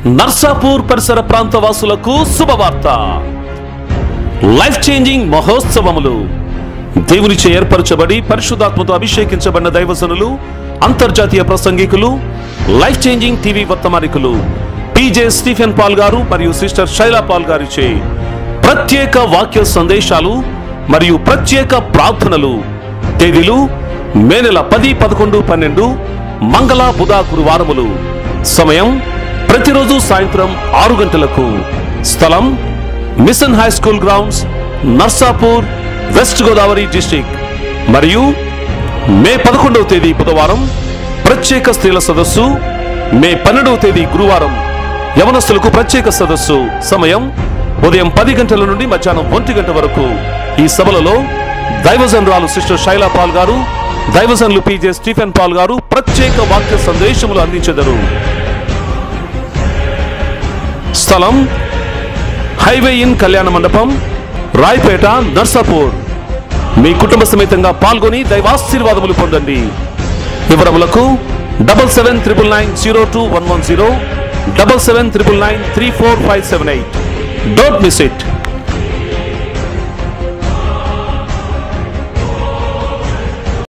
నర్సాపూర్ పరిసర ప్రాంత వాసులకు శుభవార్త. Life changing మహోత్సవములు. దేవునిచే ఏర్పరచబడి పరిశుద్ధాత్మతో అభిషేకించబడిన దైవజనులు, అంతర్జాతీయ ప్రసంగికులు, లైఫ్ చేంజింగ్ టీవీ వర్తమానికులు పీజే స్టీఫెన్ పాల్ గారు మరియు సిస్టర్ శైలా పాల్ గారిచే ప్రత్యేక వాక్య సందేశాలు మరియు ప్రత్యేక ప్రార్థనలు. తేదీలు మే నెల 10, 11, 12 మంగళ, బుధ, గురువారములు. సమయం ప్రతిరోజు సాయంత్రం 6 గంటలకు. స్థలం mission high school grounds, Narsapur, west Godavari district. మరియు మే 11వ తేదీ బుధవారం ప్రత్యేక స్త్రీల సదస్సు, మే 12వ తేదీ గురువారం యవనస్తులకు ప్రత్యేక సదస్సు. సమయం ఉదయం 10 గంటల నుండి మధ్యాహ్నం 1 గంట వరకు. ఈ సభలలో దైవజనురాలు సిస్టర్ శైలా పాల్ గారు, దైవజనులు పీజే స్టీఫెన్ పాల్ గారు ప్రత్యేక వాక్య సందేశములు అందించెదరు. స్థలం హైవే ఇన్ కళ్యాణ మండపం, రాయపేట, నర్సాపూర్. మీ కుటుంబ సమేతంగా పాల్గొని దైవాశీర్వాదములు పొందండి. వివరములకు 7799902110, 7799934578. Don't miss it.